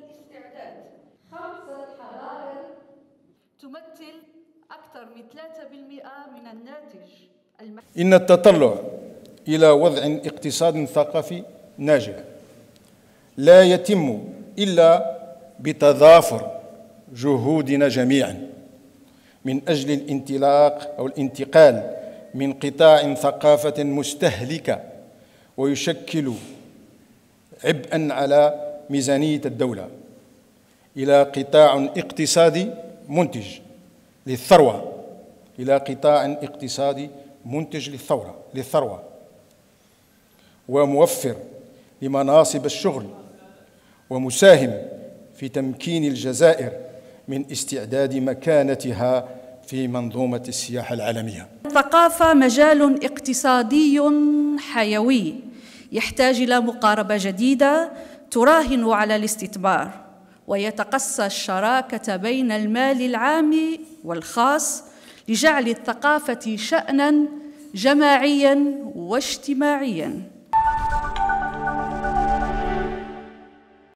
الاستعداد. 5 حرائر تمثل أكثر من 3% من الناتج المحلي. إن التطلع إلى وضع اقتصادي ثقافي ناجح لا يتم إلا بتضافر جهودنا جميعا من أجل الانطلاق أو الانتقال من قطاع ثقافة مستهلكة ويشكل عبئا على ميزانية الدولة إلى قطاع اقتصادي منتج للثروة، إلى قطاع اقتصادي منتج للثروة وموفر لمناصب الشغل ومساهم في تمكين الجزائر من استعداد مكانتها في منظومة السياحة العالمية. الثقافة مجال اقتصادي حيوي يحتاج إلى مقاربة جديدة تراهن على الاستثمار ويتقصى الشراكة بين المال العام والخاص لجعل الثقافة شأناً جماعياً واجتماعياً.